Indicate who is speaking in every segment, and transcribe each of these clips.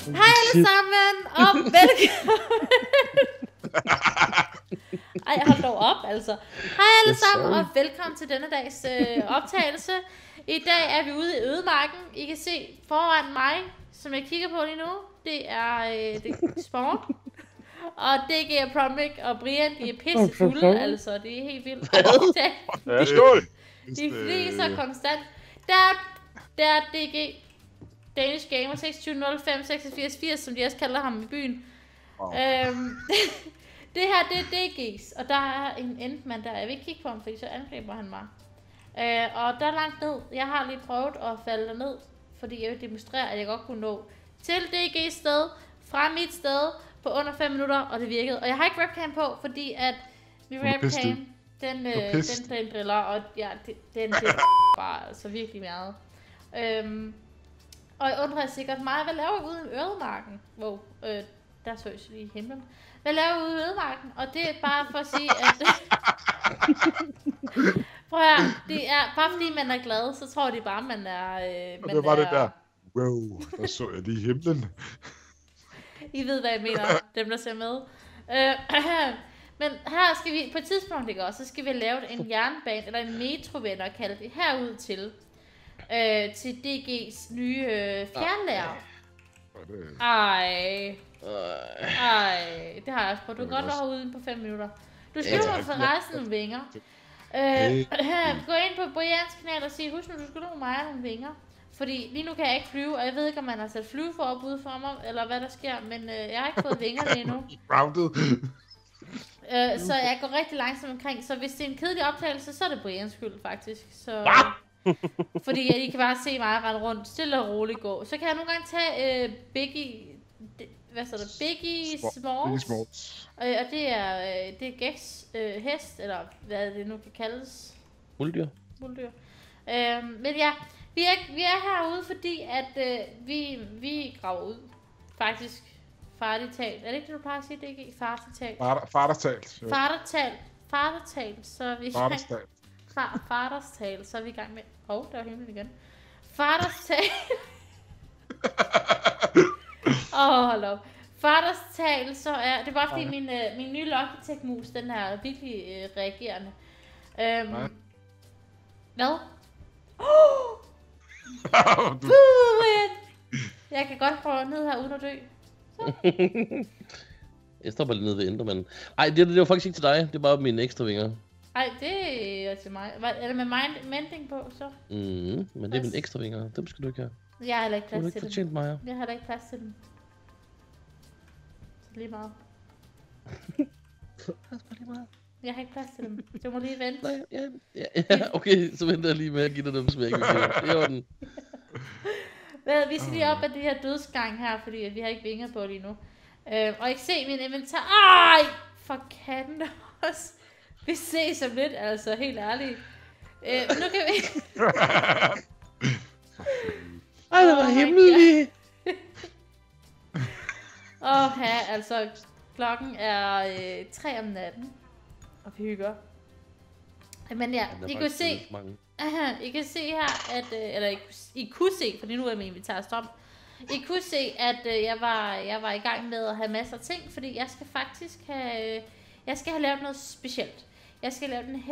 Speaker 1: Hej alle sammen, og velkommen. Ej, hold dog op, altså. Hej alle sammen, og velkommen til denne dags optagelse. I dag er vi ude i ødemarken. I kan se foran mig, som jeg kigger på lige nu, det er Sport. Og DG er Promic, og Brian, de er pissefulde, altså. Det er helt vildt. De fliser konstant. Der er DG. Danish Gamer 2605 8680, som de også kalder ham i byen. Det her, det er DG's, og der er en endmand der. Jeg vil ikke kigge på ham, fordi så angriber han mig. Og der er langt ned. Jeg har lige prøvet at falde ned, fordi jeg vil demonstrere, at jeg godt kunne nå til DG's sted, fra mit sted, på under 5 minutter, og det virkede. Og jeg har ikke webcam på, fordi at min webcam, den driller, og ja, den bare altså virkelig meget. Og jeg undrer sikkert mig, hvad laver jeg ude i ødemarken? Wow, der så jeg lige i himlen. Hvad laver jeg ude i ødemarken? Og det er bare for at sige, at... Prøv at høre, det er bare fordi man er glad, så tror de bare, man er...
Speaker 2: og det var det der. Wow, der så jeg lige i himlen.
Speaker 1: I ved, hvad jeg mener, dem der ser med. Men her skal vi, på et tidspunkt ikke også, så skal vi lave en jernbane, eller en metro, vil jeg kalde det, herud til DG's nye fjernlærer. Ej, det har jeg også prøvet. Du kan godt være herude på 5 minutter. Du skylder mig forresten nogle vinger. Gå ind på Brians kanal og sig, husk nu, du skylder mig nogle vinger. Fordi lige nu kan jeg ikke flyve, og jeg ved ikke, om man har sat flyveforbud for mig, eller hvad der sker, men jeg har ikke fået vingerne endnu. Så jeg går rigtig langsomt omkring, så hvis det er en kedelig optagelse, så er det Brians skyld faktisk. Så... Fordi I kan bare se mig rende rundt, stille og roligt gå. Så kan jeg nogle gange tage Biggie Smalls. Og det er Gex hest, eller hvad det nu kan kaldes.
Speaker 3: Muldyr.
Speaker 1: Men ja, vi er herude, fordi at vi graver ud. Faktisk farligt talt. Er det ikke det, du plejer at sige, DG? Fartertalt, så er vi Faderstal, så er vi i gang med... der var himlen igen. Faderstal. Hold op. Faderstal, så er... Det er bare fordi min nye Logitech-mus, den er virkelig reagerende. Hvad? Jeg kan godt prøve ned her uden at dø.
Speaker 3: Jeg stopper lige nede ved Enderman. Ej, det var faktisk ikke til dig. Det er bare mine ekstra vinger.
Speaker 1: Ej, det er til mig. Er det med mending på, så?
Speaker 3: Men det er mine ekstra vinger. Dem skal du ikke have.
Speaker 1: Jeg har heller ikke plads til dem.
Speaker 3: Du har ikke fortjent mig.
Speaker 1: Jeg har heller ikke plads til dem. Så lige meget. Jeg har ikke plads til dem. Du må lige vente.
Speaker 3: Nej, ja, okay, så venter jeg lige med at give dig dem, som jeg ikke vil give. Det er orden.
Speaker 1: Vi skal lige op ad det her dødsgang her, fordi vi har ikke vinger på lige nu. Og jeg kan se min inventar. Ej, for katten også. Vi ses om lidt, altså, helt ærligt. Nu kan vi...
Speaker 3: Ej, det var himmeligt.
Speaker 1: Altså, klokken er 3 om natten. Og vi hygger. Men ja, I kan se her, at... I kunne se, fordi nu er min inventar stop. I kunne se, at jeg var i gang med at have masser af ting, fordi jeg skal faktisk have... Jeg skal have lavet noget specielt. Jeg skal lave en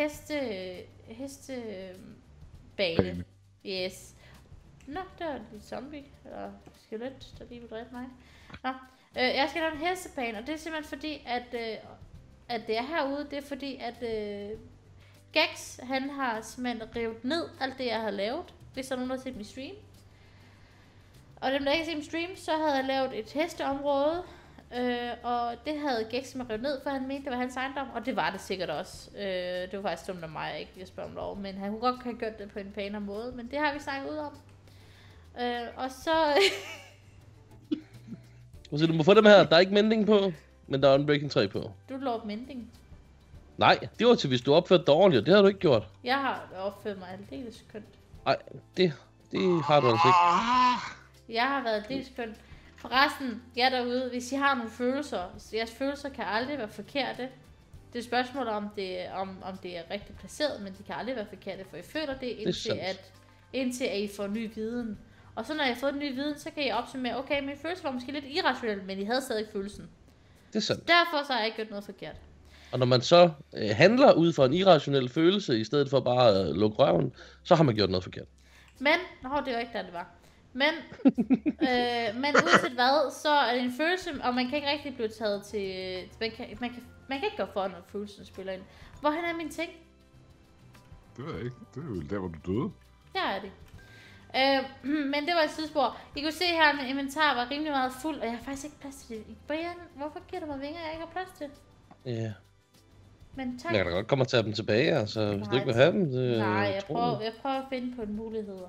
Speaker 1: hestebane. Yes. Nå, der er en zombie, eller skelet, der lige vil dræbe mig. Nå, jeg skal lave en hestebane, og det er simpelthen fordi, at det er herude, det er fordi, at Gex, han har simpelthen revet ned alt det, jeg har lavet, hvis der er nogen, der har set min stream. Og dem, der ikke har set min stream, så havde jeg lavet et hesteområde, og det havde Gex med revet ned, for han mente, det var hans ejendom, og det var det sikkert også. Det var faktisk dumt af mig, ikke at spørge om lov, men han kunne godt have gjort det på en pænere måde, men det har vi snakket ud om. Og så...
Speaker 3: Så du må få dem her, der er ikke mending på, men der er Unbreaking 3 på.
Speaker 1: Du lovede mending.
Speaker 3: Nej, det var til, hvis du opførte dårligt, og det har du ikke gjort.
Speaker 1: Jeg har opført mig aldeles kønt.
Speaker 3: Nej, det har du altså ikke.
Speaker 1: Jeg har været aldeles kønt. Forresten, jer derude, hvis I har nogle følelser, jeres følelser kan aldrig være forkerte. Det er et spørgsmål om det er rigtigt placeret, men de kan aldrig være forkerte, for I føler det indtil at I får ny viden. Og så når jeg har fået den nye viden, så kan jeg opsummere, okay, min følelse var måske lidt irrationel, men I havde stadig følelsen.
Speaker 3: Det er sandt.
Speaker 1: Derfor så har jeg ikke gjort noget forkert.
Speaker 3: Og når man så handler ud fra en irrationel følelse, i stedet for bare at lukke røven, så har man gjort noget forkert.
Speaker 1: Men, det var ikke der, det var. Men uanset hvad, så er det en følelse, og man kan ikke rigtig blive taget til... Man kan ikke gå for, når følelsen spiller ind. Hvorhen er mine ting?
Speaker 2: Det ved jeg ikke. Det er jo der, hvor du døde.
Speaker 1: Der er det. Men det var et sidespor. I kunne se her, at min inventar var rimelig meget fuld, og jeg har faktisk ikke plads til det. Brian, hvorfor giver du mig vinger, jeg ikke har plads til?
Speaker 3: Ja.
Speaker 1: Men tak.
Speaker 3: Jeg kan da godt komme og tage dem tilbage, altså, hvis du ikke vil have dem.
Speaker 1: Nej, jeg prøver at finde på en muligheder.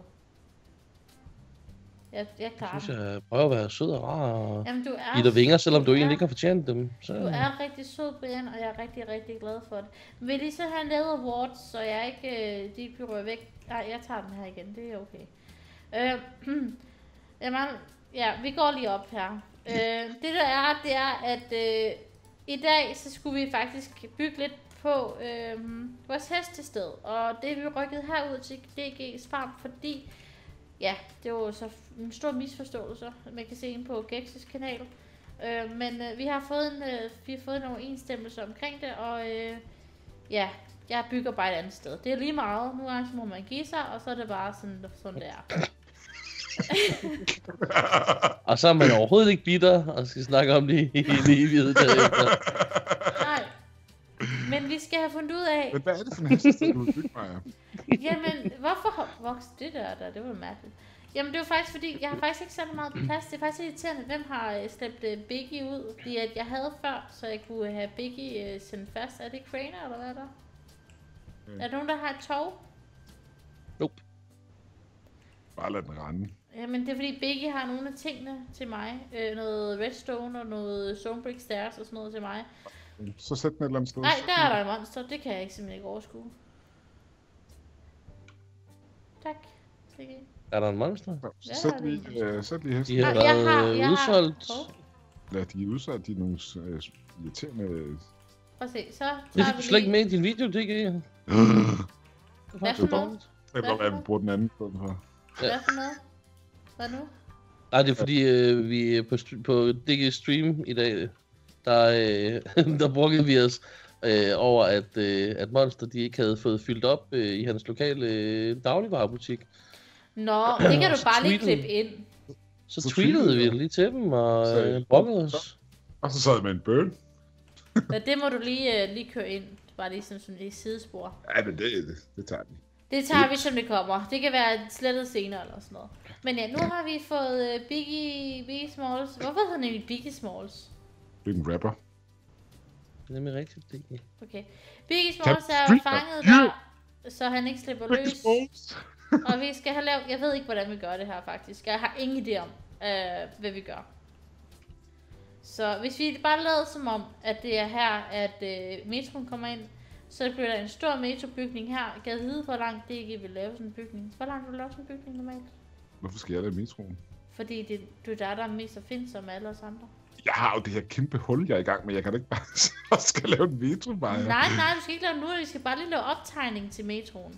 Speaker 1: Jeg klarer
Speaker 3: synes, jeg prøver at være sød og rar og
Speaker 1: Jamen, du er,
Speaker 3: give dig vinger, selvom du egentlig ikke har fortjent dem. Så...
Speaker 1: Du er rigtig sød, Brian, og jeg er rigtig, rigtig glad for det. Vil I så have lavet awards, så jeg ikke de bliver væk? Nej, jeg tager den her igen, det er okay. Jamen, ja, vi går lige op her. Det er, at i dag, så skulle vi faktisk bygge lidt på vores hestested. Og det er vi rykket herud til DG's farm, fordi ja, det var så en stor misforståelse, man kan se ind på Gex's kanal. Men vi har fået en overensstemmelse omkring det, og ja, jeg bygger bare et andet sted. Det er lige meget. Nu gange så må man give sig, og så er det bare sådan det er.
Speaker 3: Og så er man overhovedet ikke bitter, og skal snakke om det i evighed derefter.
Speaker 1: Nej. Men vi skal have fundet ud af...
Speaker 2: Men hvad er det for en hestested, du vil bygge, Maja?
Speaker 1: Jamen, hvorfor har vokset det der? Det var mærkeligt. Jamen, det var faktisk fordi, jeg har faktisk ikke særlig meget plads. Det er faktisk irriterende, hvem har slæbt Biggie ud. Fordi at jeg havde før, så jeg kunne have Biggie sendt fast. Er det Craner, eller hvad er der? Er der nogen, der har et tog?
Speaker 3: Nope.
Speaker 2: Bare lad den rende.
Speaker 1: Jamen, det er fordi Biggie har nogle af tingene til mig. Noget redstone og noget stonebrick stairs og sådan noget til mig.
Speaker 2: Så sæt den et eller andet sted.
Speaker 1: Nej, der er der et monster. Det kan jeg ikke simpelthen ikke overskue. Tak. Biggie.
Speaker 3: Er der en monster?
Speaker 2: Så sæt lige hesten.
Speaker 3: De har været udsolgt.
Speaker 2: Ja, de er udsolgt. De er nogle irriterende...
Speaker 1: Prøv at se, så
Speaker 3: Det
Speaker 1: tager
Speaker 3: er
Speaker 1: vi
Speaker 3: slet ikke
Speaker 1: lige...
Speaker 3: med i din video, det ikke.
Speaker 1: Hvad for noget?
Speaker 2: Det er godt, at vi bruger den anden på den her.
Speaker 1: Hvad for noget? Hvad nu?
Speaker 3: Nej, det er fordi, vi på DG Stream i dag, der brugte vi os over, at Monster de ikke havde fået fyldt op i hans lokale dagligvarebutik.
Speaker 1: Nå, det kan du bare lige klippe ind.
Speaker 3: Så tweetede vi lige til dem og brokkede os.
Speaker 2: Og så sad jeg med en burn.
Speaker 1: Ja, det må du lige køre ind. Bare lige sådan et sidespor.
Speaker 2: Ja, men det tager vi.
Speaker 1: Det tager vi, som det kommer. Det kan være slettet senere eller sådan noget. Men ja, nu har vi fået Biggie Smalls. Hvorfor hedder den egentlig Biggie Smalls?
Speaker 2: Det er en rapper.
Speaker 3: Det er nemlig rigtigt, det ikke.
Speaker 1: Okay. Biggie Smalls er fanget der, så han ikke slipper løs. Og vi skal have lavet... Jeg ved ikke, hvordan vi gør det her faktisk. Jeg har ingen idé om, hvad vi gør. Så hvis vi bare lader som om, at det er her, at metroen kommer ind, så bliver der en stor metrobygning her. Gad vide, hvor langt det ikke vil lave sådan en bygning. Hvor langt vil du lave sådan en bygning normalt?
Speaker 2: Hvorfor skal jeg lave metroen?
Speaker 1: Fordi det er der er mest at finde som alle os andre.
Speaker 2: Jeg har jo det her kæmpe hul, jeg er i gang med. Jeg kan da ikke bare skal lave en metro, Maja.
Speaker 1: Nej, du skal ikke lave nu. Vi skal bare lige lave optegning til metroen.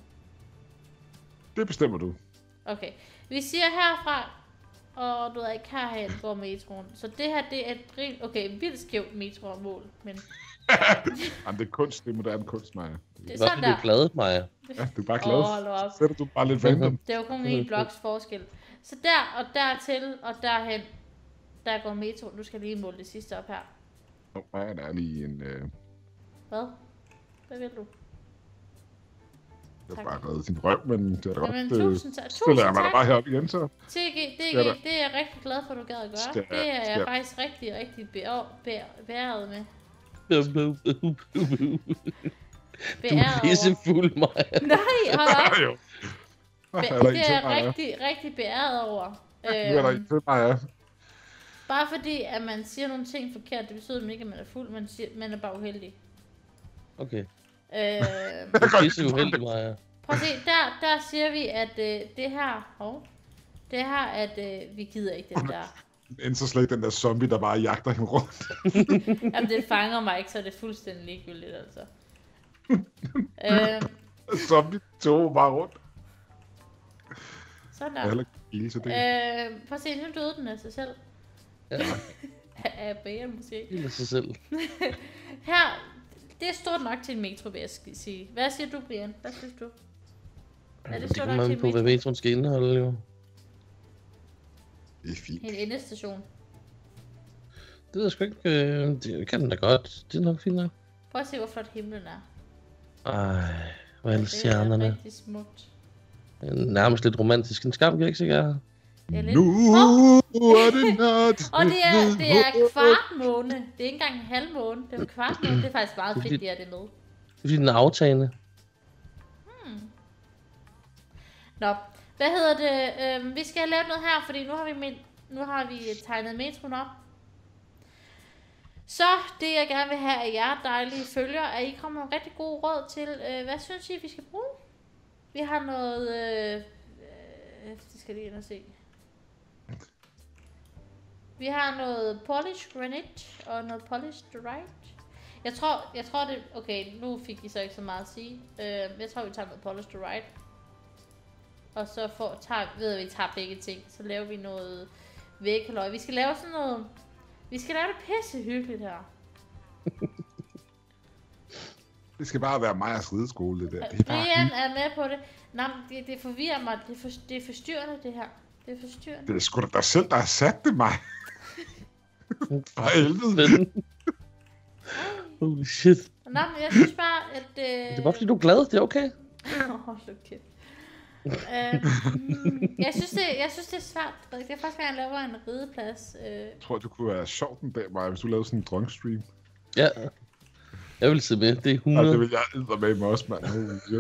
Speaker 2: Det bestemmer du.
Speaker 1: Okay. Vi siger herfra, og du ved ikke, herhen går metroen. Så det her, det er et vildt skævt metromål, men...
Speaker 2: Jamen, det er kunst. Det er moderne kunst, Maja.
Speaker 1: Det er sådan
Speaker 3: der. Du er glad, Maja.
Speaker 2: Ja, du er bare glad.
Speaker 1: Hold op.
Speaker 2: Så sætter du bare lidt random.
Speaker 1: Det er jo kun en bloks forskel. Så der og dertil og derhen, der går metro. Nu skal jeg lige måle det sidste op her.
Speaker 2: Maja, der er lige en...
Speaker 1: Hvad? Hvad vil du?
Speaker 2: Jeg har bare reddet din røv, men det er da godt.
Speaker 1: Jamen, tusind tak.
Speaker 2: Stiller jeg mig da bare heroppe igen, så.
Speaker 1: TG, det er jeg rigtig glad for, at du gad at gøre. Det er jeg faktisk rigtig beæret med.
Speaker 3: Du er pissefuld, Maja.
Speaker 1: Nej, hold op. Det er jeg
Speaker 2: rigtig
Speaker 1: rigtig beæret over.
Speaker 2: Nu er der ikke til mig,
Speaker 1: Bare fordi, at man siger nogle ting forkert, det betyder ikke, at man er fuld, man er bare uheldig.
Speaker 3: Okay. Du er pisseuheldig, Maja.
Speaker 1: Prøv at se, der siger vi, at det her, at vi gider ikke den der.
Speaker 2: End så slet den der zombie, der bare jagter hende rundt.
Speaker 1: Jamen, det fanger mig ikke, så det er fuldstændig ligegyldigt, altså.
Speaker 2: Zombie tog bare rundt.
Speaker 1: Sådan
Speaker 2: der. Jeg Elisa det.
Speaker 1: Prøv at se, nu døde den af sig selv.
Speaker 3: Ja,
Speaker 1: Af Brian måske.
Speaker 3: helt af sig selv.
Speaker 1: Her, det er stort nok til en metro, vil jeg sige. Hvad siger du, Brian? Hvad synes du? Er
Speaker 3: Det
Speaker 1: stort
Speaker 3: kommer
Speaker 1: nok til
Speaker 3: an
Speaker 1: en
Speaker 3: på, hvad
Speaker 1: metro?
Speaker 3: metroen skal indeholde, jo.
Speaker 2: Det er fint.
Speaker 1: En endestation.
Speaker 3: Det ved jeg sgu ikke. Det kan den da godt. Det er nok fint nok.
Speaker 1: Prøv at se, hvor flot himlen er.
Speaker 3: Ej, hvor er alle
Speaker 1: Det er
Speaker 3: stjernerne.
Speaker 1: rigtig smukt.
Speaker 3: Nærmest lidt romantisk. En skam kan ikke sikkert her.
Speaker 1: Det er lidt...
Speaker 2: Nu er det nat.
Speaker 1: Og det er kvart måne. Det er ikke engang en halv måne. Det er en kvart måne. Det er faktisk meget fedt, det er det med.
Speaker 3: Det er fordi, den er aftagende.
Speaker 1: Nå, hvad hedder det? Vi skal have lavet noget her, fordi nu har vi tegnet metroen op. Så det jeg gerne vil have af jer dejlige følgere, er I kommer med rigtig gode råd til, hvad synes I vi skal bruge? Vi har noget, det skal jeg lige ind og se. Vi har noget polished granite og noget polished diorite. Jeg tror det, okay, nu fik I så ikke så meget at sige. Jeg tror vi tager noget polished diorite. Og så ved vi tager begge ting, så laver vi noget vægkaløj. Vi skal lave sådan noget, vi skal lave det pisse hyggeligt her.
Speaker 2: Det skal bare være Majas rideskole, det der. Det er bare
Speaker 1: Brian er med på det. Nej, det forvirrer mig. Det er forstyrrende, det her. Det er forstyrrende.
Speaker 2: Det er sgu da dig selv, der har sat det, mig. For helvede.
Speaker 3: Holy shit.
Speaker 1: Nå, men jeg synes bare, at...
Speaker 3: Det er bare fordi, du er glad. Det er okay.
Speaker 1: Hold kæft. Jeg synes, det er svært. Det er første gang, jeg laver en rideplads.
Speaker 2: Jeg tror, det kunne være sjovt en dag, Maja, hvis du lavede sådan en drunk stream.
Speaker 3: Ja. Jeg vil se med. Det er 100.
Speaker 2: Og det vil jeg eddermame også, mand.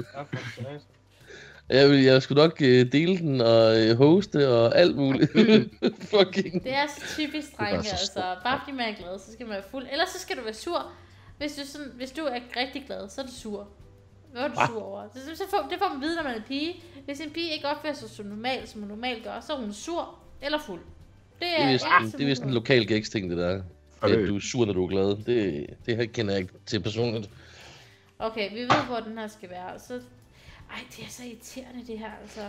Speaker 3: Jeg skulle nok dele den og hoste og alt muligt. Fucking.
Speaker 1: Det er så typisk drenge,
Speaker 2: så
Speaker 1: altså. Bare fordi man er glad, så skal man være fuld. Ellers så skal du være sur. Hvis du er rigtig glad, så er du sur. Hvad er du sur over? Det får man vide, når man er pige. Hvis en pige ikke opfører sig som hun normalt gør, så er hun sur eller fuld.
Speaker 3: Det er vist en lokal gæks-ting, det der. At du er sur, når du er glad. Det kender jeg ikke til personligt.
Speaker 1: Okay, vi ved, hvor den her skal være. Så... Ej, det er så irriterende, det her, altså.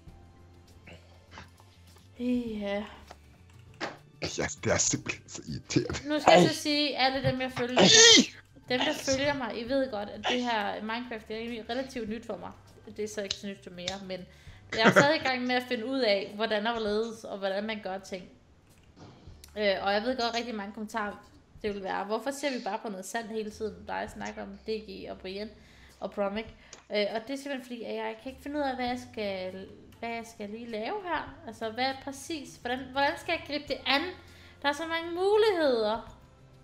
Speaker 1: Ja.
Speaker 2: Ja, det er simpelthen så irriterende.
Speaker 1: Nu skal jeg så sige, alle dem, jeg følger... Dem, der følger mig, I ved godt, at det her Minecraft det er relativt nyt for mig. Det er så ikke så nyt for mere, men jeg er stadig i gang med at finde ud af, hvordan der hvorledes, og hvordan man gør ting. Og jeg ved godt rigtig mange kommentarer, det vil være, hvorfor ser vi bare på noget sand hele tiden? Der er snakker om DG og Brian og Promic. Og det er simpelthen fordi, at jeg kan ikke finde ud af, hvad jeg skal lige lave her. Altså, hvad præcis, hvordan skal jeg gribe det an? Der er så mange muligheder.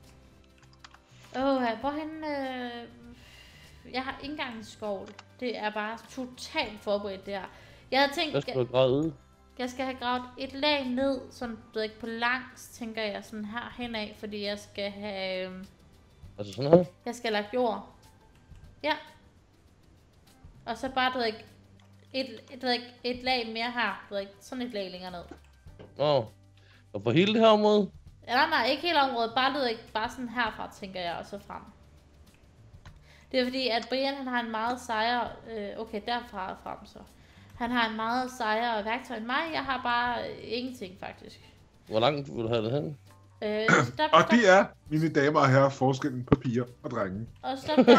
Speaker 1: Hvorhen... Jeg har ikke engang en skovl. Det er bare totalt forberedt det her. Jeg havde tænkt... Jeg skal have gravet et lag ned, sådan du ved ikke på langs, tænker jeg sådan her henad, fordi jeg skal have...
Speaker 3: Altså sådan her?
Speaker 1: Jeg skal have lagt jord. Ja. Og så bare, du ved ikke, et lag mere her, du ved ikke, sådan et lag længere ned.
Speaker 3: Og på hele det her område?
Speaker 1: Ja, nej, ikke hele området, bare sådan herfra, tænker jeg, og så frem. Det er fordi, at Brian han har en meget sejere, okay, derfra frem så. Han har en meget sejere værktøj end mig, jeg har bare ingenting faktisk. Hvor
Speaker 3: langt vil du have det hen?
Speaker 2: Og det er, mine damer og herrer, forskellen på piger og drenge.
Speaker 1: Og stop der.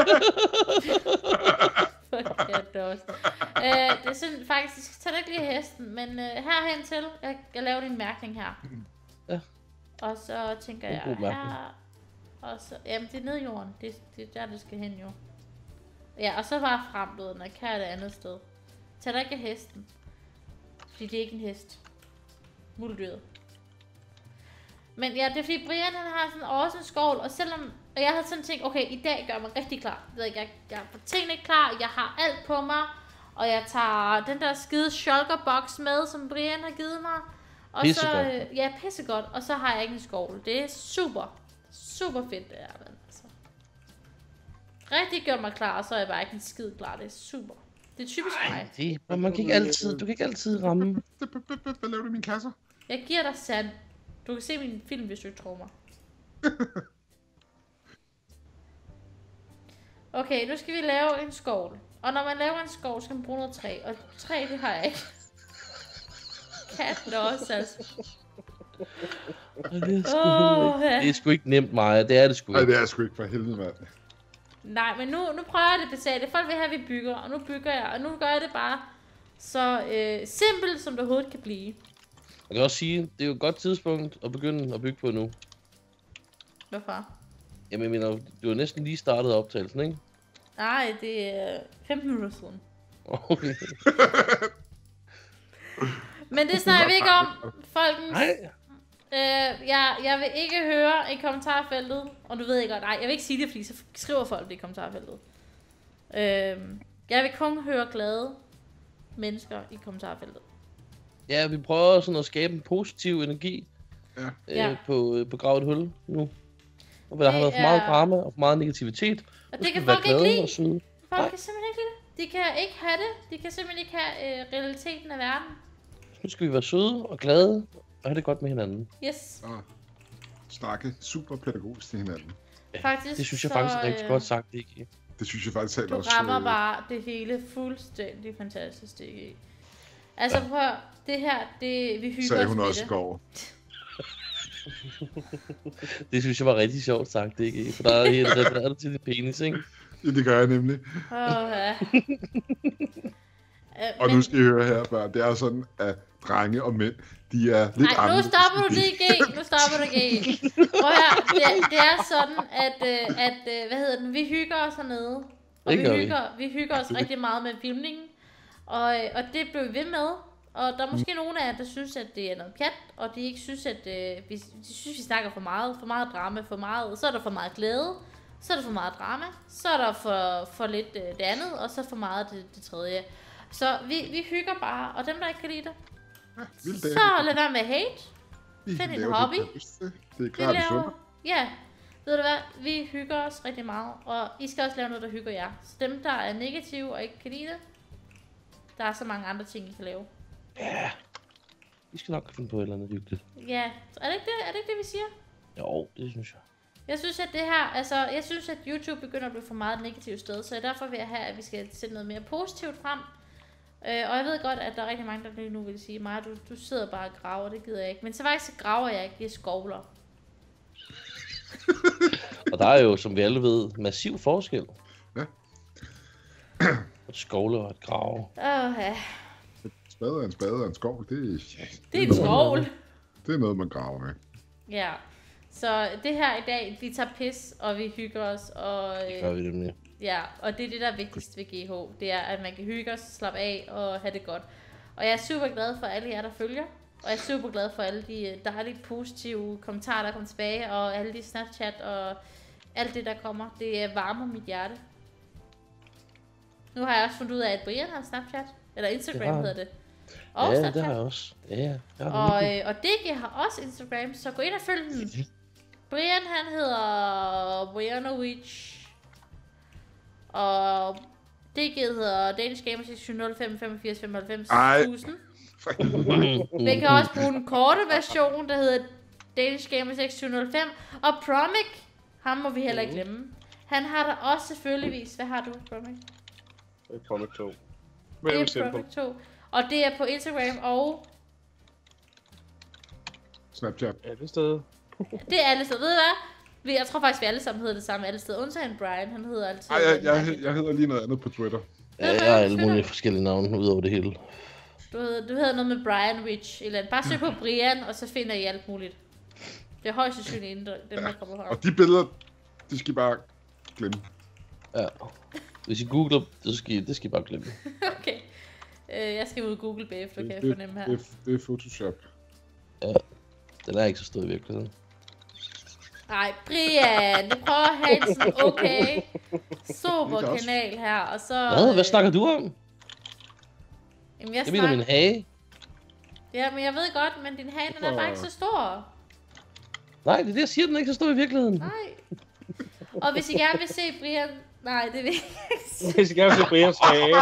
Speaker 1: Det er sådan faktisk, tag ikke lige hesten, men herhen til, jeg laver en mærkning her.
Speaker 3: Ja.
Speaker 1: Og så tænker jeg her, og så, jamen det er ned i jorden, det er der det skal hen jo. Ja, og så bare frem, når jeg kan det andet sted. Tag da ikke hesten, fordi det er ikke en hest. Muldyret. Men ja, det er fordi Brian han har sådan også en skovl, og jeg havde sådan tænkt, okay, i dag gør jeg mig rigtig klar. Jeg får tingene klar, jeg har alt på mig, og jeg tager den der skide shulkerbox med, som Brian har givet mig. Og
Speaker 3: pissegodt.
Speaker 1: Ja, pissegodt, og så har jeg ikke en skovl. Det er super fedt det her, men altså. Rigtig gør mig klar, og så er jeg bare ikke en skid klar, det er super. Det er typisk mig.
Speaker 3: Man kan ikke altid, du kan ikke altid ramme.
Speaker 2: Hvad laver du i mine kasser?
Speaker 1: Jeg giver dig sand. Du kan se min film, hvis du ikke tror mig. Okay, nu skal vi lave en skovl. Og når man laver en skov, skal man bruge noget træ. Og træ, det har jeg ikke. katten også, altså.
Speaker 3: Det er sgu ikke nemt, Maja. Det er det sgu
Speaker 2: Nej,
Speaker 3: ikke.
Speaker 2: det er sgu ikke for helvede, mand.
Speaker 1: Nej, men nu prøver jeg det basale. Folk vil have, at vi bygger, og nu bygger jeg. Og nu gør jeg det bare så simpelt, som det overhovedet kan blive.
Speaker 3: Jeg kan også sige, det er jo et godt tidspunkt at begynde at bygge på nu.
Speaker 1: Hvorfor?
Speaker 3: Jamen, jeg mener, du har næsten lige startet optagelsen, ikke?
Speaker 1: Nej, det er 15 minutter siden.
Speaker 3: Okay.
Speaker 1: Men det snakker vi ikke om, folkens.
Speaker 3: Nej.
Speaker 1: Jeg vil ikke høre i kommentarfeltet, og du ved ikke godt, nej, jeg vil ikke sige det, fordi så skriver folk det i kommentarfeltet. Jeg vil kun høre glade mennesker i kommentarfeltet.
Speaker 3: Ja, vi prøver sådan at skabe en positiv energi på gravet hul nu. Og der har været for meget drama og for meget negativitet.
Speaker 1: Og det kan folk ikke lide.
Speaker 3: Folk
Speaker 1: kan simpelthen ikke lide det. De kan ikke have det. De kan simpelthen ikke have realiteten af verden.
Speaker 3: Nu skal vi være søde og glade og have det godt med hinanden.
Speaker 1: Yes.
Speaker 2: Og snakke super pædagogisk til hinanden.
Speaker 1: Faktisk,
Speaker 3: det synes jeg faktisk er rigtig godt sagt, ikke?
Speaker 2: Det synes jeg faktisk
Speaker 1: du
Speaker 2: også.
Speaker 1: Du rammer bare det hele fuldstændig fantastisk, ikke? Altså prøv det her, vi hygger
Speaker 2: sagde
Speaker 1: os
Speaker 2: hun
Speaker 1: med
Speaker 2: også
Speaker 1: det.
Speaker 2: i går.
Speaker 3: Det synes jeg var rigtig sjovt sagt, ikke? For der er helt refereret til dit penis, ikke?
Speaker 2: Ja, det gør jeg nemlig.
Speaker 1: Ja.
Speaker 2: Og nu skal I høre her, børn. Det er sådan, at drenge og mænd, de er lidt
Speaker 1: andre. Nej, nu stopper du det igen. Nu stopper du igen. Prøv her. Det er sådan, at hvad hedder den? Vi hygger os hernede. Og vi hygger os rigtig meget med filmningen. Og det blev vi ved med. Og der er måske nogle af jer, der synes, at det er noget pjat, og de ikke synes, at de synes, vi snakker for meget drama, for meget. Så er der for meget glæde, så er der for meget drama, så er der for lidt det andet, og så for meget det tredje. Så vi hygger bare, og dem, der ikke kan lide det, så lad være med hate. Find en hobby.
Speaker 2: Det er klart, det sundt.
Speaker 1: Ja, ved du hvad, vi hygger os rigtig meget, og I skal også lave noget, der hygger jer. Så dem, der er negative og ikke kan lide det, der er så mange andre ting, I kan lave.
Speaker 3: Ja, vi skal nok finde på et eller andet hyggeligt.
Speaker 1: Ja, er det ikke det, vi siger?
Speaker 3: Jo, det synes jeg.
Speaker 1: Jeg synes, at det her, jeg synes, at YouTube begynder at blive for meget et negativt sted, så derfor vil jeg have, at vi skal sætte noget mere positivt frem. Og jeg ved godt, at der er rigtig mange, der lige nu vil sige, Maja, du sidder bare og graver, det gider jeg ikke. Men så faktisk så graver jeg ikke, jeg skovler.
Speaker 3: Og der er jo, som vi alle ved, massiv forskel.
Speaker 2: Ja.
Speaker 3: Et skovle og et grave.
Speaker 1: Ja.
Speaker 2: En spade og en skovl, det
Speaker 1: er en skovl.
Speaker 2: Det er noget, man graver med.
Speaker 1: Ja. Så det her i dag, vi tager pis, og vi hygger os. Og,
Speaker 3: det gør vi nemlig.
Speaker 1: Ja, og det er det, der er vigtigst ved GH. Det er, at man kan hygge os, slappe af og have det godt. Og jeg er super glad for alle jer, der følger. Og jeg er super glad for alle de dejlige positive kommentarer, der kommer tilbage. Og alle de Snapchat og alt det, der kommer. Det varmer mit hjerte. Nu har jeg også fundet ud af, at Brian har Snapchat. Eller Instagram hedder det. Og
Speaker 3: ja,
Speaker 1: Snapchat.
Speaker 3: det har jeg også. Ja,
Speaker 1: og DG har også Instagram, så gå ind og følg den. Brian, han hedder Brianovic. Og DG hedder Danish Gamer 605 85 95 1000. Vi kan også bruge den korte version, der hedder Danish Gamer 605. Og Promic, ham må vi heller ikke glemme. Han har der også selvfølgeligvis. Hvad har du, Promic?
Speaker 4: Promic 2.
Speaker 1: Det er Promic 2. Og det er på Instagram og
Speaker 2: Snapchat.
Speaker 4: Alle steder.
Speaker 1: Det er alle steder. Ved du hvad? Jeg tror faktisk, vi alle sammen hedder det samme alle steder. Undtagen Brian, han hedder altid...
Speaker 2: Jeg hedder lige noget andet på Twitter.
Speaker 3: Ja, jeg har alle mulige forskellige navne ud over det hele.
Speaker 1: Du hedder noget med Brian Rich eller andet. Bare søg på Brian, og så finder I alt muligt. Det er højst sandsynligt dem, der kommer herop.
Speaker 2: Og de billeder, de skal I bare glemme.
Speaker 3: Ja. Hvis I googler, det skal I bare glemme.
Speaker 1: Okay. Jeg skal ud og google bagefter, kan jeg fornemme her.
Speaker 2: Det er Photoshop.
Speaker 3: Ja, den er ikke så stor i virkeligheden.
Speaker 1: Nej, Brian, du prøver at have en sådan okay, super kanal her, og så...
Speaker 3: Hvad snakker du om?
Speaker 1: Jamen,
Speaker 3: jeg mener min hage.
Speaker 1: Ja, men jeg ved godt, men din hage, den er bare ikke så stor.
Speaker 3: Nej, det er det, jeg siger, den er ikke så stor i virkeligheden.
Speaker 1: Nej. Og hvis I gerne vil se Brian... Nej, det vil jeg ikke.
Speaker 4: Hvis I gerne vil se Brians hage.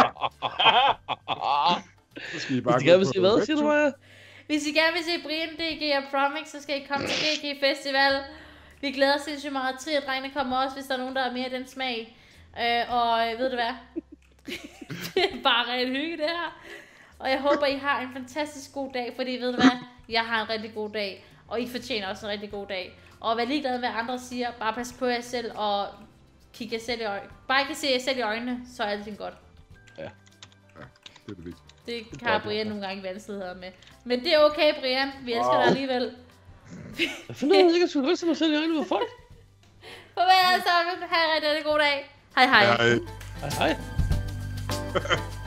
Speaker 3: Hvis I gerne vil se hvad, siger du, Maja?
Speaker 1: Hvis I gerne vil se Brian, DG og Promic, så skal I komme til GG Festival. Vi glæder os sindssygt meget til, at drengene kommer også, hvis der er nogen, der er mere den smag. Og ved du hvad? Det er bare rent hygge, det her. Og jeg håber, I har en fantastisk god dag, fordi ved du hvad? Jeg har en rigtig god dag, og I fortjener også en rigtig god dag. Og vær ligeglad med, hvad andre siger. Bare pas på jer selv, og kig jer selv i øjnene. Bare ikke se jer selv i øjnene, så er alting godt.
Speaker 2: Ja, det er det vigtige.
Speaker 1: Det kan Brian nogle gange vanskeligheder med. Men det er okay, Brian. Vi elsker dig alligevel.
Speaker 3: Jeg finder ud af, at jeg skulle ryste mig selv i øjnene med folk.
Speaker 1: Farvel alle sammen. Ha' en rigtig god dag. Hej hej.
Speaker 2: Hej.
Speaker 3: Hej hej.